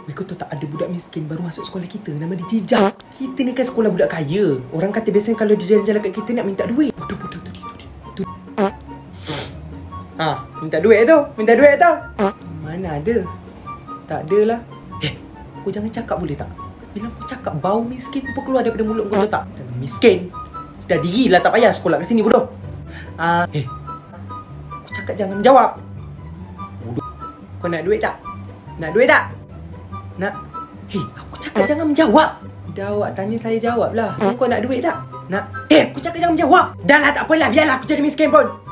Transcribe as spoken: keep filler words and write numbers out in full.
Weh, kau tahu tak, ada budak miskin baru masuk sekolah kita, nama dia Jijak. Kita ni kan sekolah budak kaya. Orang kata biasanya kalau dia jalan-jalan kat kita nak minta duit. Bodoh-bodoh tu dia, tu dia. Tu. Ha, minta duit tu. Minta duit tu. Mana ada? Tak ada lah. Eh, kau jangan cakap boleh tak? Bila kau cakap bau miskin apa keluar daripada mulut kau, tahu tak? Miskin. Sedar dirilah, tak payah sekolah kat sini bodoh. Ah, uh, eh. Aku cakap jangan menjawab. Bodoh. Kau nak duit tak? Nak duit tak? Nak? Hei, aku cakap jangan menjawab. Dah awak tanya saya jawab lah. Kau nak duit tak? Nak? Eh, aku cakap jangan menjawab. Dah lah, tak apalah. Biarlah aku jadi miskin pun.